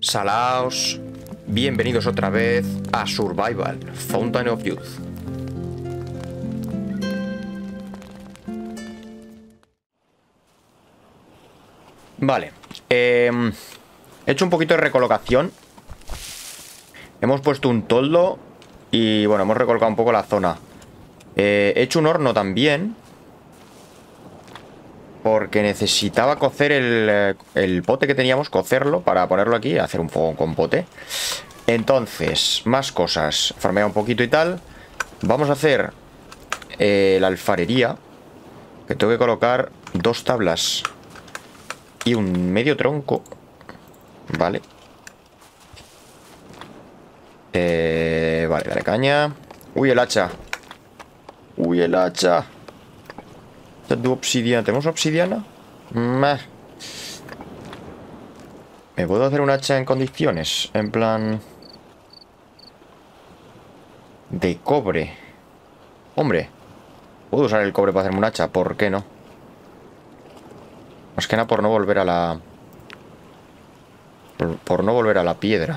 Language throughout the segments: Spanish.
Salaos, bienvenidos otra vez a Survival, Fountain of Youth. Vale, he hecho un poquito de recolocación. Hemos puesto un toldo y bueno, hemos recolocado un poco la zona. He hecho un horno también, porque necesitaba cocer el pote que teníamos, cocerlo para ponerlo aquí y hacer un fuego con pote. Entonces, más cosas. Farmea un poquito y tal. Vamos a hacer la alfarería, que tengo que colocar 2 tablas y un medio tronco. Vale. Vale, dale caña. Uy, el hacha. Uy, el hacha. De obsidiana. ¿Tenemos obsidiana? Meh. ¿Me puedo hacer un hacha en condiciones? En plan... de cobre. Hombre, puedo usar el cobre para hacerme un hacha. ¿Por qué no? Más que nada por no volver a la... Por no volver a la piedra.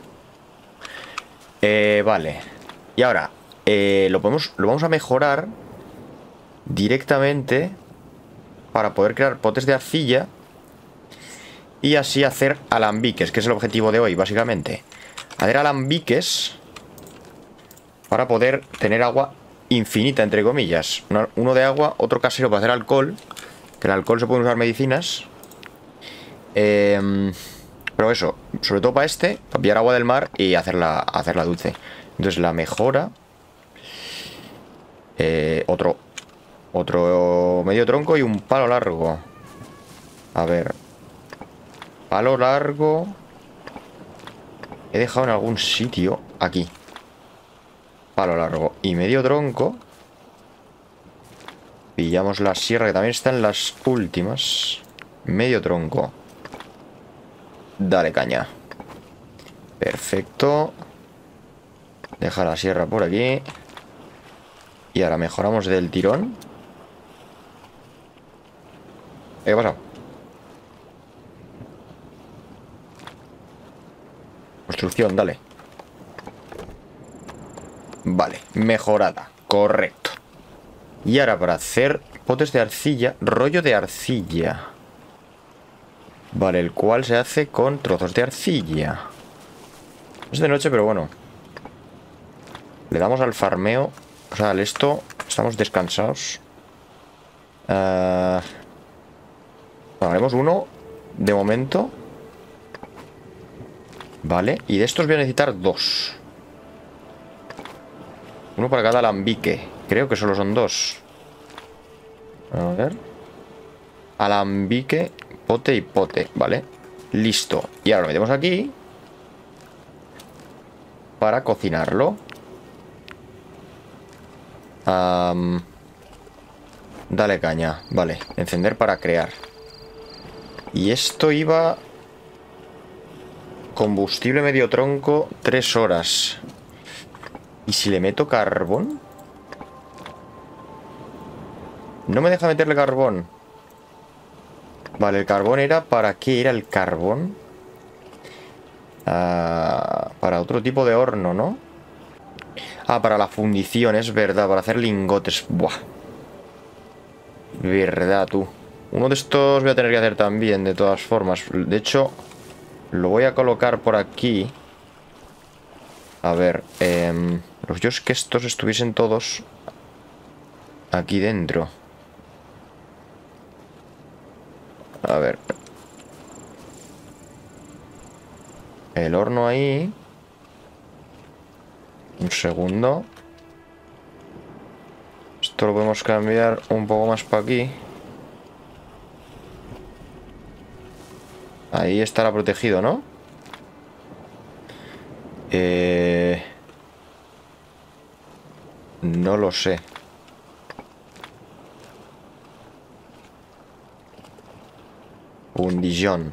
Vale. Y ahora, lo vamos a mejorar directamente para poder crear potes de arcilla y así hacer alambiques, que es el objetivo de hoy, básicamente. Hacer alambiques para poder tener agua infinita, entre comillas. Uno de agua, otro casero para hacer alcohol, que el alcohol se puede usar medicinas. Pero eso, sobre todo para pillar agua del mar y hacerla dulce. Entonces la mejora. Otro medio tronco y un palo largo. A ver. Palo largo. He dejado en algún sitio. Aquí. Palo largo y medio tronco. Pillamos la sierra, que también está en las últimas. Medio tronco. Dale caña. Perfecto. Deja la sierra por aquí. Y ahora mejoramos del tirón. ¿Qué ha pasado? Construcción, dale. Vale, mejorada. Correcto. Y ahora para hacer potes de arcilla, rollo de arcilla. Vale, el cual se hace con trozos de arcilla. Es de noche, pero bueno. Le damos al farmeo. O sea, al esto. Estamos descansados. Bueno, haremos uno de momento. Vale, y de estos voy a necesitar 2. Uno para cada alambique. Creo que solo son 2. A ver. Alambique, pote y pote. Vale, listo. Y ahora lo metemos aquí para cocinarlo. Dale caña. Vale, encender para crear. Y esto iba... combustible medio tronco, 3 horas. ¿Y si le meto carbón? No me deja meterle carbón. Vale, el carbón era... ¿Para qué era el carbón? Para otro tipo de horno, ¿no? Ah, para la fundición, es verdad. Para hacer lingotes. Buah. Verdad, tú. Uno de estos voy a tener que hacer también, de todas formas. De hecho, lo voy a colocar por aquí. A ver, yo es que estos estuviesen todos aquí dentro. A ver. El horno ahí. Un segundo. Esto lo podemos cambiar un poco más para aquí. Ahí estará protegido, ¿no? No lo sé. Hundillón.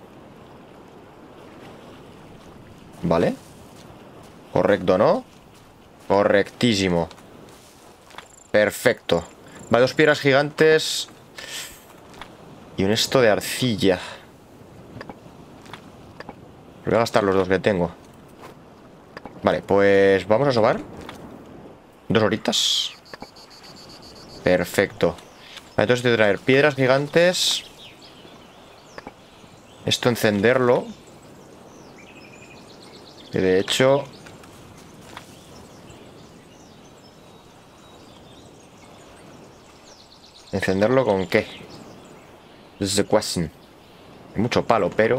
Vale. Correcto, ¿no? Correctísimo. Perfecto. Vale, 2 piedras gigantes y un esto de arcilla. Voy a gastar los dos que tengo. Vale, pues vamos a sobar 2 horitas. Perfecto. Vale, entonces tengo que traer piedras gigantes. Esto encenderlo. Que de hecho... ¿Encenderlo con qué? Desde question. Hay mucho palo, pero...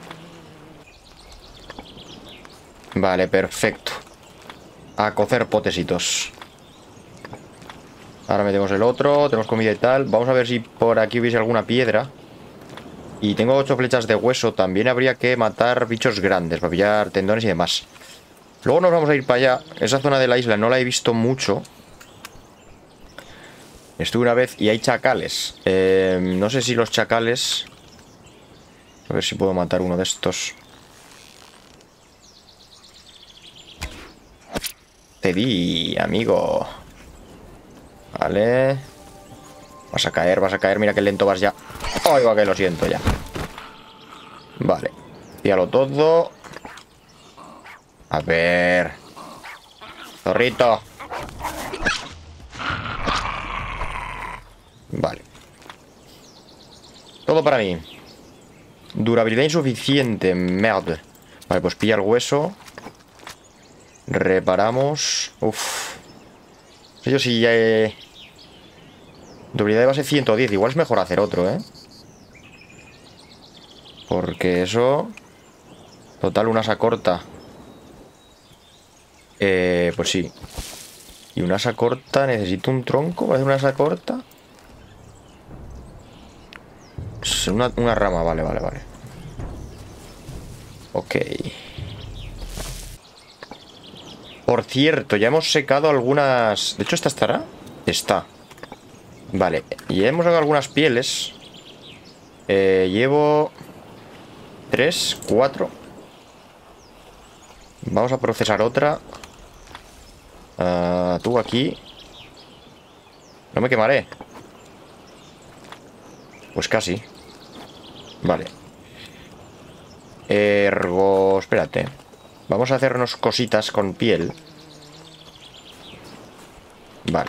Vale, perfecto. A cocer potesitos. Ahora metemos el otro. Tenemos comida y tal. Vamos a ver si por aquí hubiese alguna piedra. Y tengo 8 flechas de hueso. También habría que matar bichos grandes para pillar tendones y demás. Luego nos vamos a ir para allá. Esa zona de la isla no la he visto mucho. Estuve una vez y hay chacales. No sé si los chacales... A ver si puedo matar uno de estos. Te di, amigo. Vale. Vas a caer. Mira qué lento vas ya. ¡Ay, va que lo siento ya! Vale. Píalo todo. A ver. Zorrito. Vale. Todo para mí. Durabilidad insuficiente. Merde. Vale, pues pilla el hueso. Reparamos. Uf. Yo sí ya he... Durabilidad de base 110. Igual es mejor hacer otro, ¿eh? Porque eso... Total, una asa corta. Pues sí. Y una asa corta... Necesito un tronco para hacer una asa corta. Una rama, vale. Ok. Por cierto, ya hemos secado algunas... De hecho, ¿esta estará? Está. Vale, y hemos sacado algunas pieles. Llevo 3, 4. Vamos a procesar otra. Tú aquí. No me quemaré. Pues casi. Vale. Ergo... Espérate. Vamos a hacernos cositas con piel. Vale.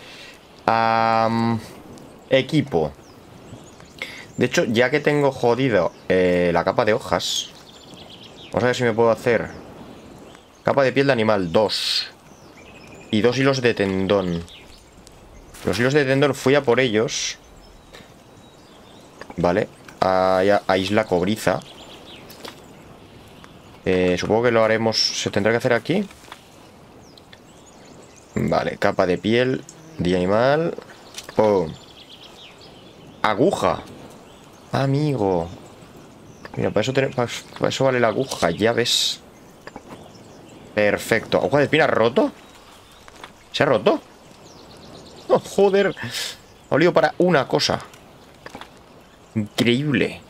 Equipo. De hecho, ya que tengo jodido la capa de hojas, vamos a ver si me puedo hacer capa de piel de animal 2 y 2 hilos de tendón. Los hilos de tendón fui a por ellos. Vale. A Isla Cobriza. Supongo que lo haremos. ¿Se tendrá que hacer aquí? Vale, capa de piel de animal. ¡Pum! Aguja. Amigo. Mira, para eso vale la aguja, ya ves. Perfecto. ¿Aguja de espina roto? ¿Se ha roto? Oh, joder. Ha olido para una cosa. Increíble.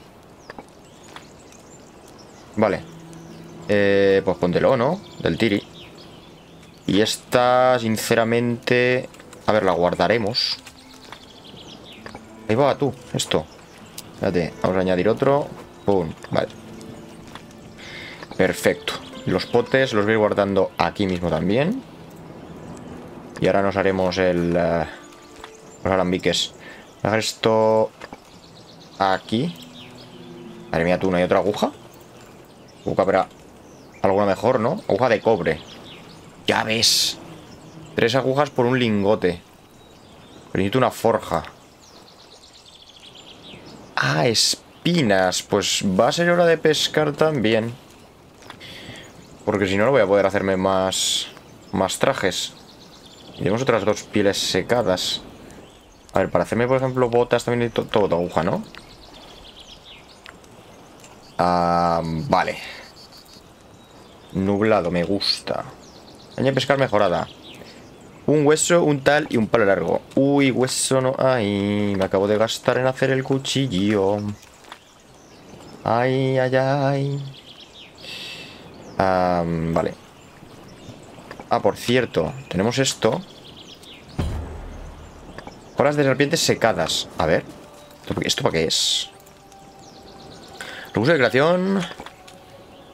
Vale. Pues póntelo, ¿no? Del tiri. Y esta, sinceramente... A ver, la guardaremos. Ahí va tú, esto. Espérate, vamos a añadir otro. Pum, vale. Perfecto. Los potes los voy a ir guardando aquí mismo también. Y ahora nos haremos los alambiques. Voy a dejar esto aquí. Madre mía, tú, ¿no hay otra aguja? Pero alguna mejor, ¿no? Aguja de cobre. Ya ves. 3 agujas por un lingote. Pero necesito una forja. Ah, espinas. Pues va a ser hora de pescar también. Porque si no, no voy a poder hacerme más trajes. Y tenemos otras 2 pieles secadas. A ver, para hacerme, por ejemplo, botas también necesito todo de aguja, ¿no? Vale. Nublado, me gusta. Caña de pescar mejorada. Un hueso, un tal y un palo largo. Uy, hueso no hay. Me acabo de gastar en hacer el cuchillo. Ay, ay, ay. Vale. Por cierto, tenemos esto. Colas de serpientes secadas. A ver. ¿Esto para qué es? Recurso de creación.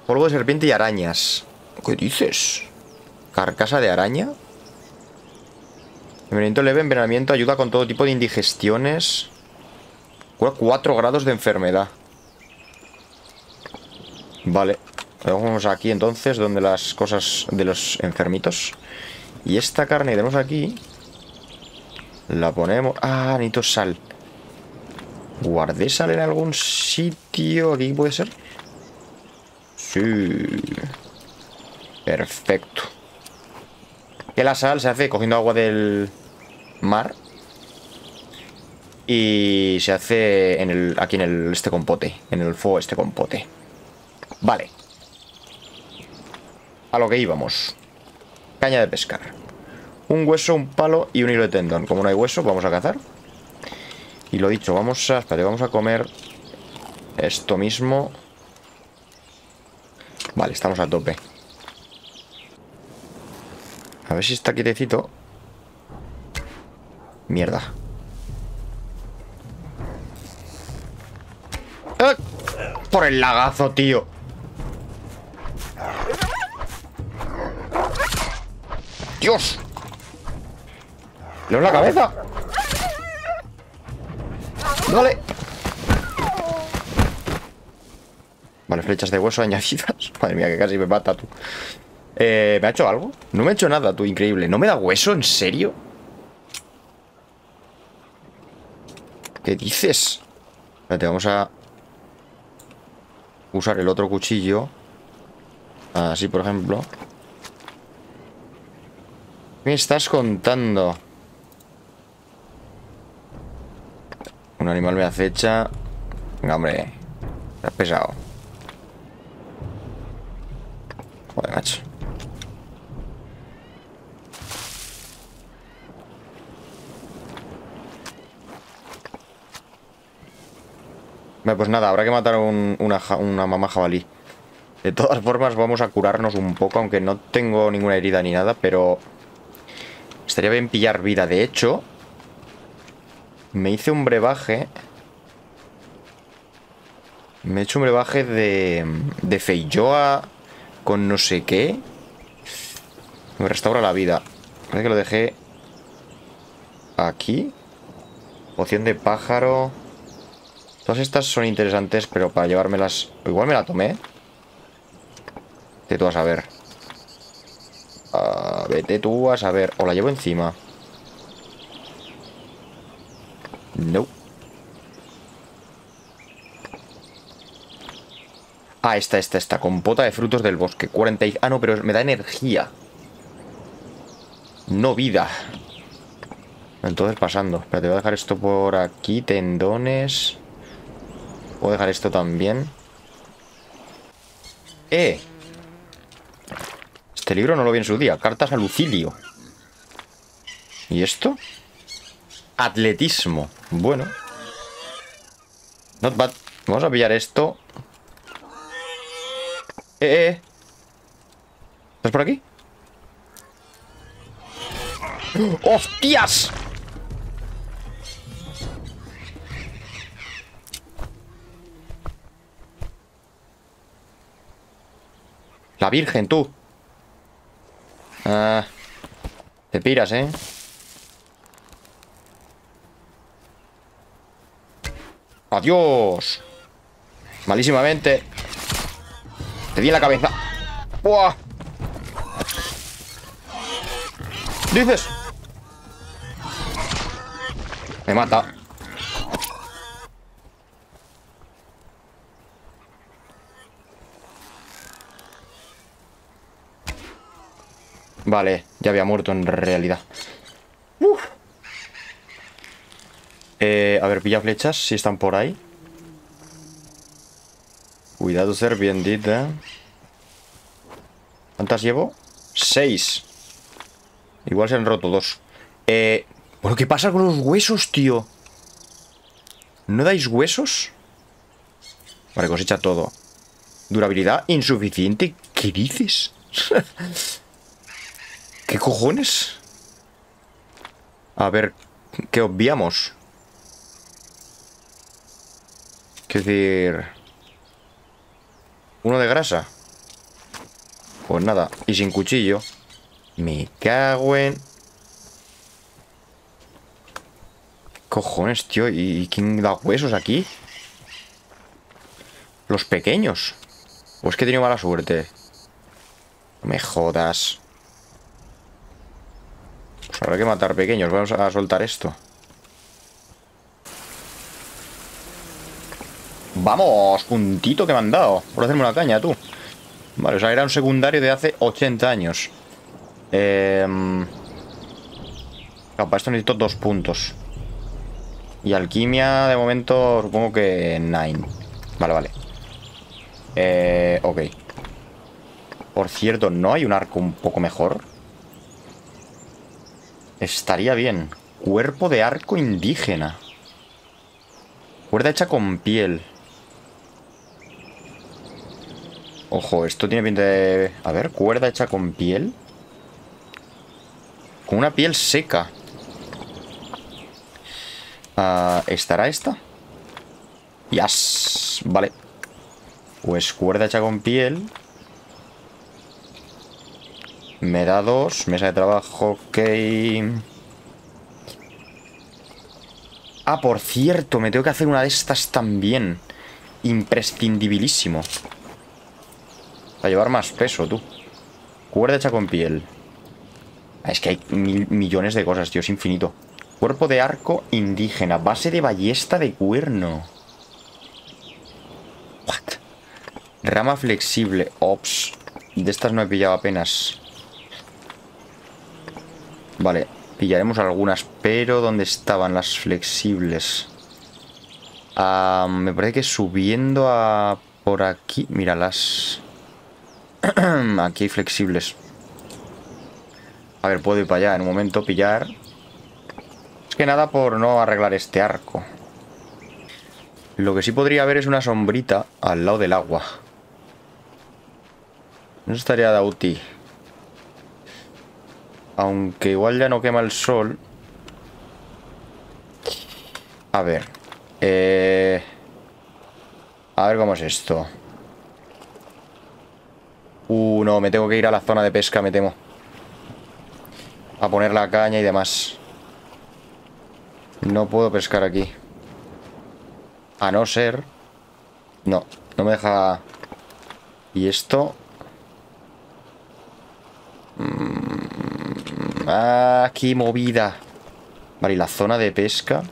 Polvo de serpiente y arañas. ¿Qué dices? ¿Carcasa de araña? Envenenamiento leve, envenenamiento, ayuda con todo tipo de indigestiones. Cura 4 grados de enfermedad. Vale. Vamos aquí entonces, donde las cosas de los enfermitos. Y esta carne que tenemos aquí, la ponemos... Ah, necesito sal. ¿Guardé sal en algún sitio? ¿Aquí puede ser? Sí. Perfecto. Que la sal se hace cogiendo agua del mar. Y se hace aquí en este compote. En el fuego este compote. Vale. A lo que íbamos. Caña de pescar. Un hueso, un palo y un hilo de tendón. Como no hay hueso, vamos a cazar. Y lo dicho, espérate, vamos a comer esto mismo. Vale, estamos a tope. A ver si está quietecito. Mierda. ¡Ah! Por el lagazo, tío. ¡Dios! ¡Le doy en la cabeza! ¡Vale! Vale, flechas de hueso añadidas. Madre mía, que casi me mata, tú. ¿Me ha hecho algo? No me ha hecho nada, tú, increíble. ¿No me da hueso? ¿En serio? ¿Qué dices? Espérate, vamos a usar el otro cuchillo. Así, por ejemplo. ¿Qué me estás contando? Un animal me acecha. Venga, hombre. Estás pesado. Joder, macho. Vale, pues nada, habrá que matar una mamá jabalí. De todas formas, vamos a curarnos un poco, aunque no tengo ninguna herida ni nada, pero estaría bien pillar vida. De hecho, me hice un brebaje. Me he hecho un brebaje de Feijoa con no sé qué. Me restaura la vida. Parece que lo dejé aquí. Poción de pájaro. Todas estas son interesantes, pero para llevármelas... Igual me la tomé. Vete tú a saber. Vete tú a saber. O la llevo encima. No. Ah, esta. Compota de frutos del bosque. 40 y... Ah, no, pero me da energía. No vida. Entonces pasando. Espérate, voy a dejar esto por aquí. Tendones. Voy a dejar esto también. Este libro no lo vi en su día. Cartas a Lucilio. ¿Y esto? Atletismo. Bueno. Not bad. Vamos a pillar esto. ¿Estás por aquí? ¡Hostias! La Virgen, tú. Te piras, ¿eh? ¡Adiós! Malísimamente. Te di en la cabeza. ¡Buah! ¿Dices? Me mata. Vale, ya había muerto en realidad. Uf. A ver, pilla flechas si están por ahí. Cuidado, serpientita. ¿Cuántas llevo? 6. Igual se han roto 2. Bueno, ¿qué pasa con los huesos, tío? ¿No dais huesos? Vale, cosecha todo. Durabilidad insuficiente. ¿Qué dices? ¿Qué cojones? A ver, ¿qué obviamos? Quiero decir... Uno de grasa. Pues nada, y sin cuchillo. Me cago en... ¿Qué cojones, tío? ¿Y quién da huesos aquí? Los pequeños. ¿O es que he tenido mala suerte? No me jodas. Pues habrá que matar pequeños. Vamos a soltar esto. Vamos, puntito que me han dado por hacerme una caña, tú. Vale, o sea, era un secundario de hace 80 años. Claro, para esto necesito 2 puntos. Y alquimia, de momento, supongo que 9. Vale, vale. Ok. Por cierto, ¿no hay un arco un poco mejor? Estaría bien. Cuerpo de arco indígena. Cuerda hecha con piel. Ojo, esto tiene pinta de... A ver, cuerda hecha con piel. Con una piel seca. ¿Estará esta? Yes. Vale. Pues cuerda hecha con piel. Me da 2. Mesa de trabajo, ok. Ah, por cierto, me tengo que hacer una de estas también. Imprescindibilísimo. Para llevar más peso, tú. Cuerda hecha con piel. Es que hay millones de cosas, tío, es infinito. Cuerpo de arco indígena. Base de ballesta de cuerno. What? Rama flexible. Ops. De estas no he pillado apenas. Vale, pillaremos algunas. Pero ¿dónde estaban las flexibles? Me parece que subiendo a... Por aquí. Míralas. Aquí hay flexibles. A ver, puedo ir para allá en un momento, pillar. Es que nada por no arreglar este arco. Lo que sí podría haber es una sombrita al lado del agua. No estaría de útil. Aunque igual ya no quema el sol. A ver. A ver cómo es esto. No, me tengo que ir a la zona de pesca, me temo. A poner la caña y demás. No puedo pescar aquí. A no ser... No, no me deja... ¿Y esto? Aquí movida. Vale, y la zona de pesca.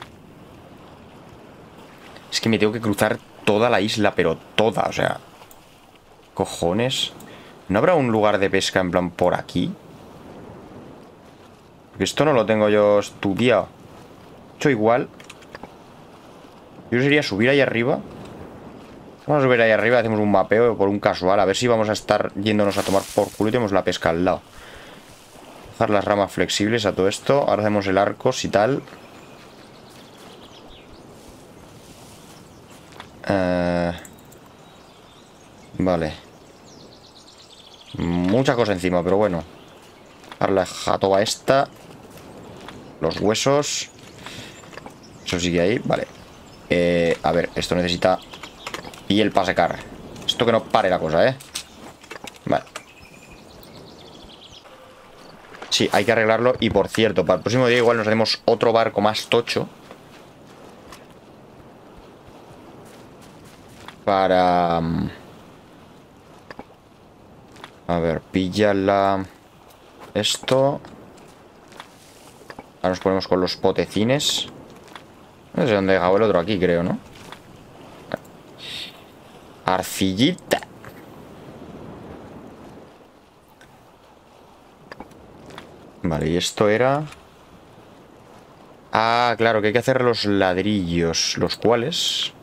Es que me tengo que cruzar toda la isla, pero toda, o sea... Cojones. ¿No habrá un lugar de pesca en plan por aquí? Porque esto no lo tengo yo estudiado. Hecho igual. Yo sería subir ahí arriba. Vamos a subir ahí arriba, hacemos un mapeo por un casual. A ver si vamos a estar yéndonos a tomar por culo y tenemos la pesca al lado. Dejar las ramas flexibles a todo esto. Ahora hacemos el arco, si tal. Vale. Mucha cosa encima, pero bueno. Ahora la jatoba esta. Los huesos. Eso sigue ahí, vale. A ver, esto necesita piel para secar. Esto que no pare la cosa, Vale. Sí, hay que arreglarlo. Y por cierto, para el próximo día igual nos hacemos otro barco más tocho. Para... A ver, píllala. Esto. Ahora nos ponemos con los potecines. No sé dónde he dejado el otro, aquí creo, ¿no? Arcillita. Vale, y esto era... Ah, claro, que hay que hacer los ladrillos. Los cuales...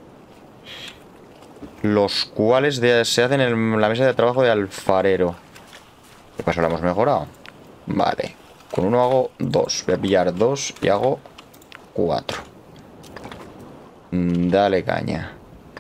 se hacen en la mesa de trabajo de alfarero. ¿Qué pasa? ¿Lo hemos mejorado? Vale. Con uno hago 2. Voy a pillar 2 y hago 4. Dale caña.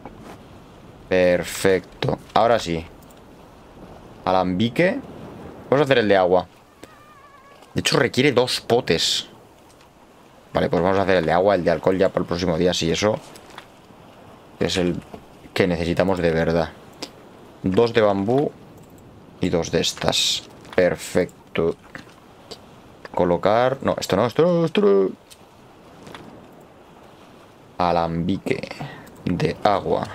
Perfecto. Ahora sí. Alambique. Vamos a hacer el de agua. De hecho requiere 2 potes. Vale, pues vamos a hacer el de agua. El de alcohol ya para el próximo día. Si eso es el que necesitamos de verdad. 2 de bambú. Y 2 de estas. Perfecto. Colocar... No, esto no, esto no, esto no. Alambique de agua.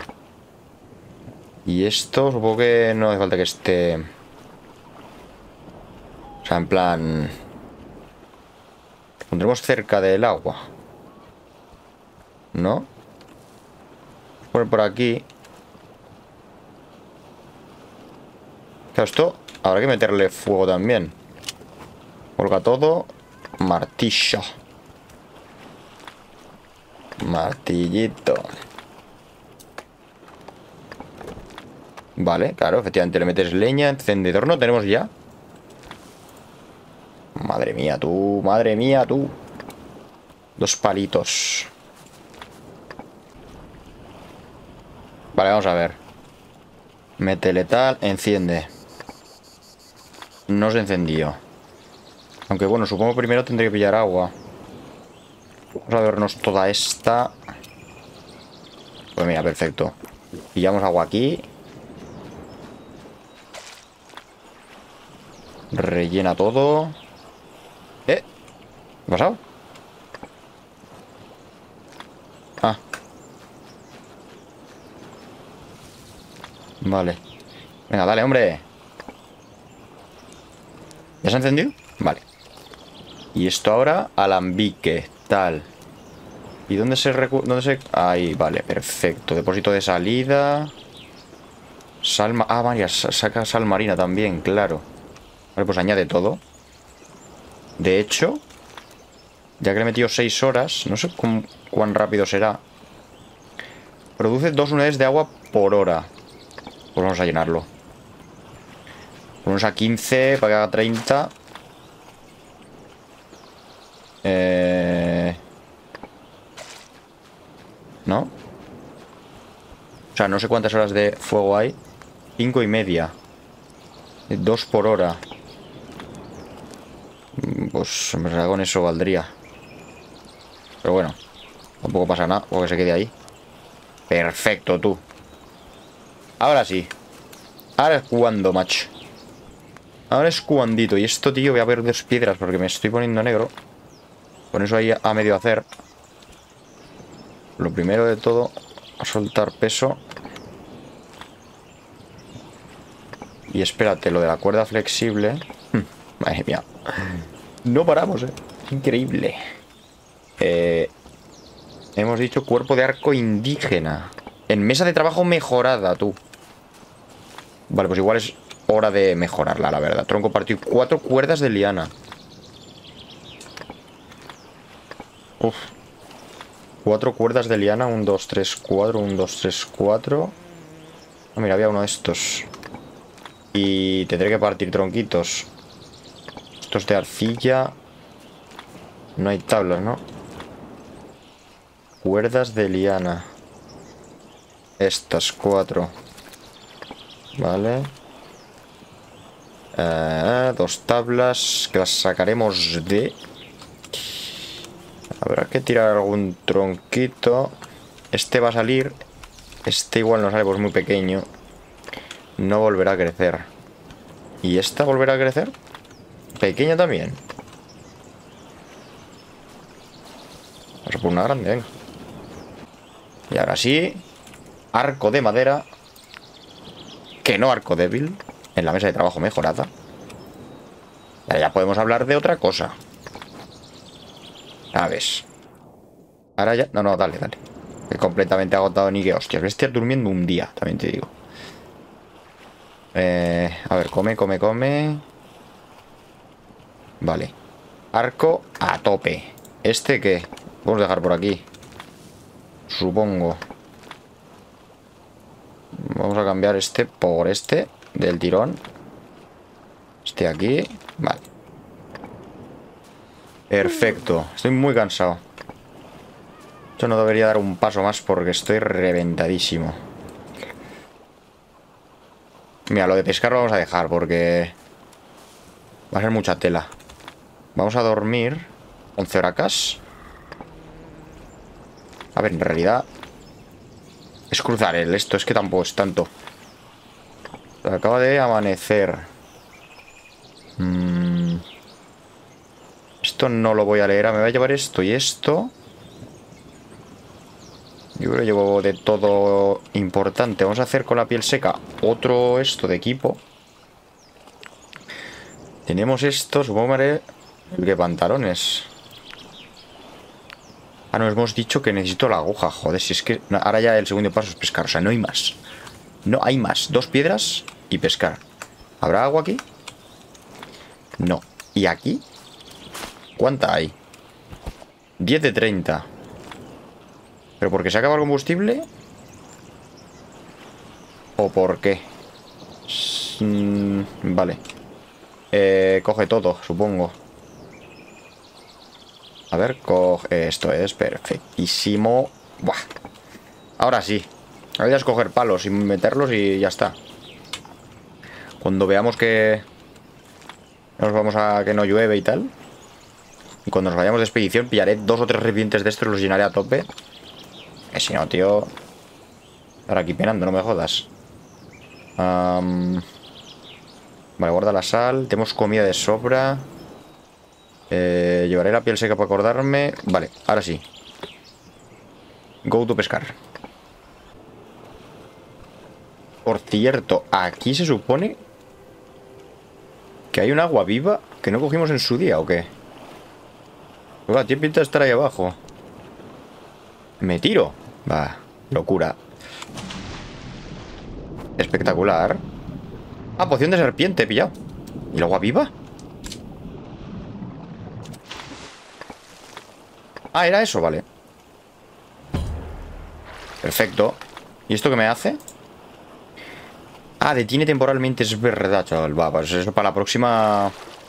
Y esto supongo que no hace falta que esté... O sea, en plan... Pondremos cerca del agua. ¿No? Poner por aquí. Claro, esto habrá que meterle fuego también. Colga todo. Martillo. Martillito. Vale, claro, efectivamente le metes leña, encendedor no tenemos ya. Madre mía, tú, madre mía, tú. 2 palitos. Vale, vamos a ver. Métele tal, enciende. No se encendió. Aunque bueno, supongo primero tendré que pillar agua. Vamos a vernos toda esta. Pues mira, perfecto. Pillamos agua aquí. Rellena todo. ¿Qué ha pasado? Ah. Vale. Venga, dale, hombre. ¿Ya se ha encendido? Vale. Y esto ahora, alambique, tal. ¿Y dónde se... Ahí, vale, perfecto. Depósito de salida. Sal... Ah, vaya, saca sal marina también, claro. Vale, pues añade todo. De hecho, ya que le he metido 6 horas, no sé cuán rápido será. Produce 2 unidades de agua por hora. Pues vamos a llenarlo. Ponemos a 15 para que haga 30. ¿No? O sea, no sé cuántas horas de fuego hay. 5,5. 2 por hora. Pues en verdad con eso valdría. Pero bueno, tampoco pasa nada, porque se quede ahí. Perfecto, tú. Ahora sí. Ahora es cuando, macho. Ahora es cuandito. Y esto, tío, voy a ver 2 piedras porque me estoy poniendo negro. Con eso ahí a medio hacer. Lo primero de todo, a soltar peso. Y espérate, lo de la cuerda flexible. Madre mía. No paramos, Increíble. Hemos dicho cuerpo de arco indígena. En mesa de trabajo mejorada, tú. Vale, pues igual es hora de mejorarla, la verdad. Tronco partido. 4 cuerdas de liana. Uf. 4 cuerdas de liana. 1, 2, 3, 4. 1, 2, 3, 4. Ah, mira, había uno de estos. Y tendré que partir tronquitos. Estos de arcilla. No hay tablas, ¿no? Cuerdas de liana. Estas 4. Vale. 2 tablas que las sacaremos de... Habrá que tirar algún tronquito. Este va a salir. Este igual no sale, pues muy pequeño. No volverá a crecer. ¿Y esta volverá a crecer? Pequeña también. Vamos a por una grande, venga. Y ahora sí. Arco de madera. Que no arco débil. En la mesa de trabajo mejorada. Y ahora ya podemos hablar de otra cosa. A ver. Ahora ya... No, dale. Estoy completamente agotado ni que hostias. Voy a estar durmiendo un día, también te digo. A ver, come. Vale. Arco a tope. ¿Este qué? Vamos a dejar por aquí. Supongo. Vamos a cambiar este por este del tirón. Este aquí. Vale. Perfecto. Estoy muy cansado. Yo no debería dar un paso más porque estoy reventadísimo. Mira, lo de pescar lo vamos a dejar porque va a ser mucha tela. Vamos a dormir 11 horacas. A ver, en realidad es cruzar esto, es que tampoco es tanto. Acaba de amanecer. Mm, Esto no lo voy a leer. Me voy a llevar esto y esto. Yo creo que llevo de todo importante. Vamos a hacer con la piel seca otro esto de equipo. Tenemos esto, supongo que haré el de pantalones. Ah, no, hemos dicho que necesito la aguja. Joder, si es que no, ahora ya el segundo paso es pescar. O sea, no hay más. No hay más. 2 piedras y pescar. ¿Habrá agua aquí? No. ¿Y aquí? ¿Cuánta hay? 10 de 30. ¿Pero porque se acaba el combustible? ¿O por qué? Vale. Coge todo, supongo. A ver, coge... Esto es perfectísimo. Buah. Ahora sí. Ahora ya es coger palos y meterlos y ya está. Cuando veamos que... nos vamos a... que no llueve y tal. Y cuando nos vayamos de expedición pillaré 2 o 3 recipientes de estos y los llenaré a tope. Que si no, tío... Ahora aquí penando, no me jodas. Vale, guarda la sal. Tenemos comida de sobra. Llevaré la piel seca para acordarme. Vale, ahora sí. Go to pescar. Por cierto, aquí se supone que hay un agua viva que no cogimos en su día, ¿o qué? Uah, tiene pinta de estar ahí abajo. ¿Me tiro? Va, locura. Espectacular. Ah, poción de serpiente, he pillado. ¿Y el agua viva? Ah, era eso, vale. Perfecto. ¿Y esto qué me hace? Ah, detiene temporalmente, es verdad, chaval. Va, pues eso para la próxima...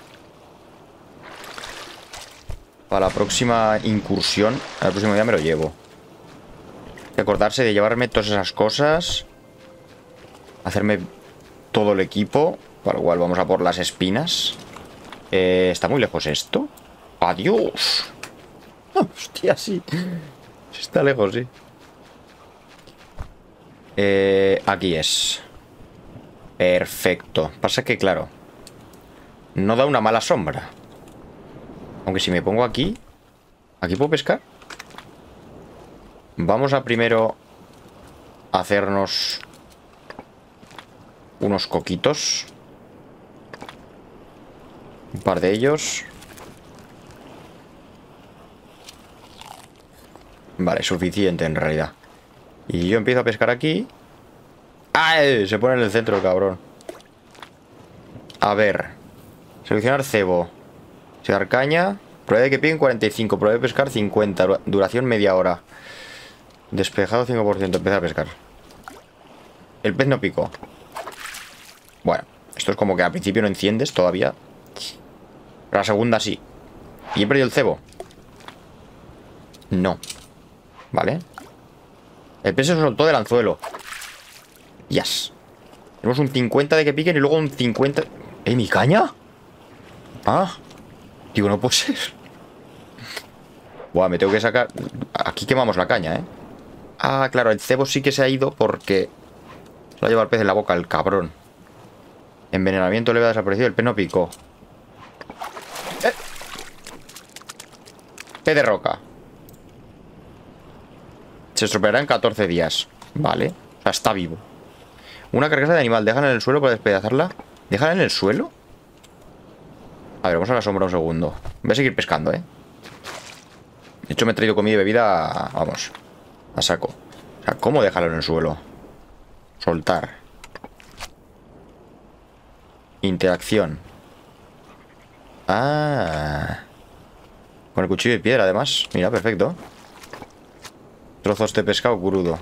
Para la próxima incursión. Al próximo día me lo llevo. Hay que acordarse de llevarme todas esas cosas. Hacerme todo el equipo. Para lo cual vamos a por las espinas. ¿Está muy lejos esto? ¡Adiós! Hostia, sí. Está lejos, sí. Aquí es. Perfecto. Pasa que, claro, no da una mala sombra. Aunque si me pongo aquí... ¿Aquí puedo pescar? Vamos a primero hacernos unos coquitos. Un par de ellos. Vale, suficiente en realidad. Y yo empiezo a pescar aquí. ¡Ay! Se pone en el centro, cabrón. A ver. Seleccionar cebo. Segar caña. Probabilidad de que peguen 45. Probabilidad de pescar 50. Duración media hora. Despejado 5%. Empezar a pescar. El pez no picó. Bueno, esto es como que al principio no enciendes todavía. Pero la segunda sí. ¿Y he perdido el cebo? No. Vale. El pez se soltó del anzuelo. Yes. Tenemos un 50 de que piquen y luego un 50... ¿Mi caña? Ah. Digo, no puede ser. Buah, me tengo que sacar... Aquí quemamos la caña, ¿eh? Ah, claro, el cebo sí que se ha ido porque... Se lo ha llevado el pez en la boca, el cabrón. Envenenamiento leve ha desaparecido, el pez no picó. Pez de roca. Se estropeará en 14 días. Vale, o sea, está vivo. Una carcasa de animal, déjala en el suelo para despedazarla. ¿Déjala en el suelo? A ver, vamos a la sombra un segundo. Voy a seguir pescando, ¿eh? De hecho me he traído comida y bebida. Vamos, a saco. O sea, ¿cómo dejarlo en el suelo? Soltar. Interacción. Ah. Con el cuchillo de piedra, además. Mira, perfecto. Trozos de pescado crudo.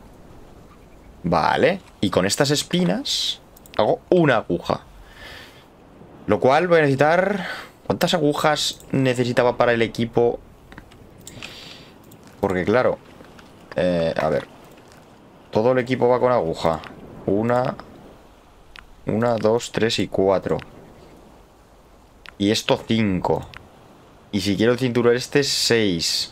Vale. Y con estas espinas hago una aguja. Lo cual voy a necesitar... ¿Cuántas agujas necesitaba para el equipo? Porque claro... a ver. Todo el equipo va con aguja. Una, 2, 3 y 4. Y esto 5. Y si quiero el cinturón este, 6.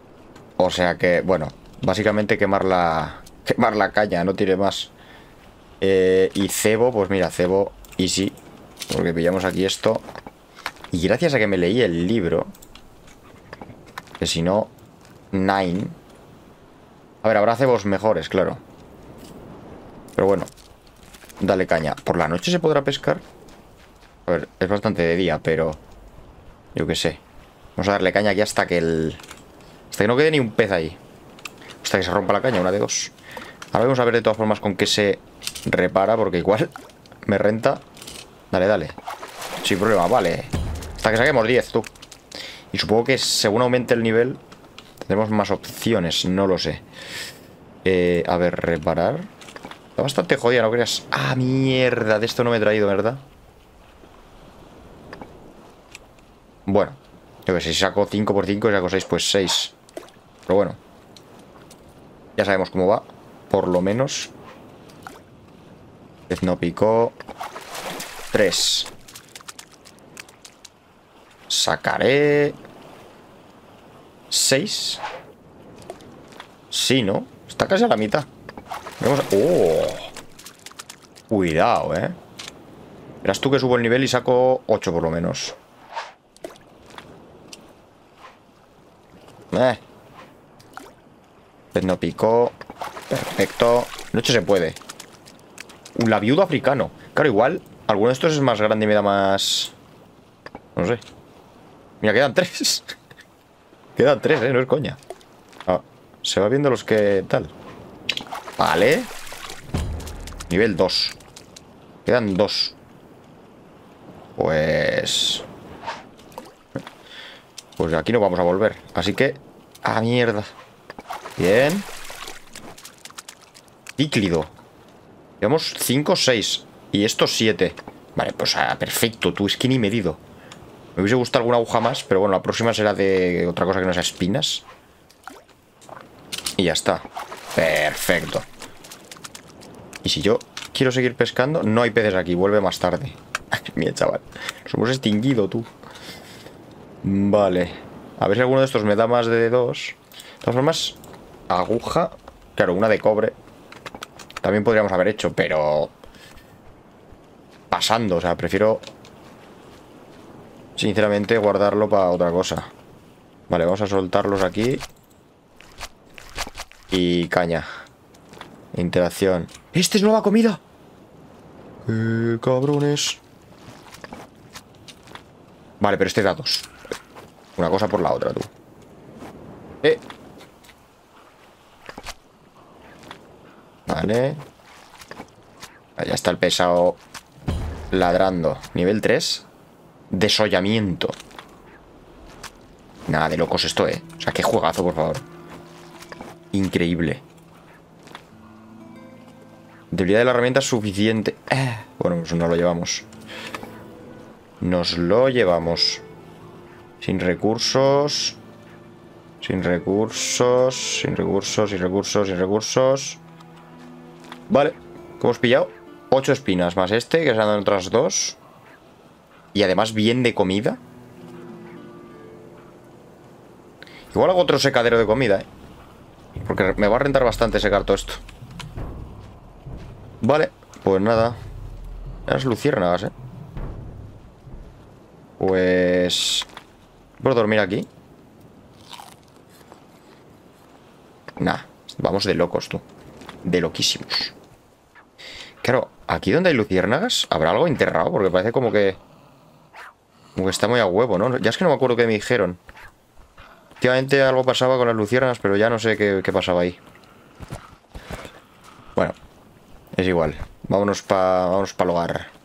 O sea que, bueno, básicamente quemar la caña, no tiene más. Y cebo, pues mira, cebo easy. Porque pillamos aquí esto. Y gracias a que me leí el libro, que si no, Nine. A ver, habrá cebos mejores, claro. Pero bueno, dale caña. ¿Por la noche se podrá pescar? A ver, es bastante de día, pero yo qué sé. Vamos a darle caña aquí hasta que hasta que no quede ni un pez ahí. Hasta que se rompa la caña, una de dos. Ahora vamos a ver de todas formas con qué se repara, porque igual me renta. Dale, dale. Sin problema, vale. Hasta que saquemos 10, tú. Y supongo que según aumente el nivel tendremos más opciones, no lo sé. A ver, reparar. Está bastante jodida, ¿no creas? Ah, mierda, de esto no me he traído, ¿verdad? Bueno, yo que sé, si saco 5 por 5 y saco 6, pues 6. Pero bueno, ya sabemos cómo va, por lo menos. Pez no picó. 3. Sacaré 6. Sí, ¿no? Está casi a la mitad. Vamos a... ¡Oh! Cuidado, ¿eh? Verás tú que subo el nivel y saco 8 por lo menos. Pez no picó. Perfecto. Noche se puede. Un labiudo africano. Claro, igual alguno de estos es más grande y me da más... No sé. Mira, quedan 3. Quedan 3, no es coña. Ah, se va viendo los que tal. Vale. Nivel 2. Quedan 2. Pues aquí no vamos a volver. Así que... ¡Ah, mierda! Bien. Cíclido. Llevamos 5, 6. Y estos 7. Vale, pues perfecto. Tú, es que ni medido. Me hubiese gustado alguna aguja más, pero bueno, la próxima será de otra cosa que no sea espinas. Y ya está. Perfecto. Y si yo quiero seguir pescando, no hay peces aquí, vuelve más tarde. Mira, chaval. Nos hemos extinguido, tú. Vale. A ver si alguno de estos me da más de 2. De todas formas, aguja. Claro, una de cobre. También podríamos haber hecho, pero... pasando, o sea, prefiero... sinceramente, guardarlo para otra cosa. Vale, vamos a soltarlos aquí. Y caña. Interacción. ¡Este es nueva comida! ¡Qué cabrones! Vale, pero este da 2. Una cosa por la otra, tú. Vale. Ya está el pesado ladrando. Nivel 3. Desollamiento. Nada de locos esto, O sea, qué juegazo, por favor. Increíble. Debilidad de la herramienta suficiente. Bueno, pues no lo llevamos. Nos lo llevamos. Sin recursos. Sin recursos. Sin recursos, sin recursos, sin recursos. Vale. ¿Qué hemos pillado? 8 espinas más este, que se han dado otras 2. Y además bien de comida. Igual hago otro secadero de comida, porque me va a rentar bastante secar todo esto. Vale, pues nada. Las luciérnagas, Pues... ¿puedo dormir aquí? Nah, vamos de locos, tú. De loquísimos. Claro, aquí donde hay luciérnagas ¿habrá algo enterrado? Porque parece como que... como que está muy a huevo, ¿no? Ya es que no me acuerdo qué me dijeron. Últimamente algo pasaba con las luciérnagas, pero ya no sé qué pasaba ahí. Bueno, es igual. Vámonos para el hogar.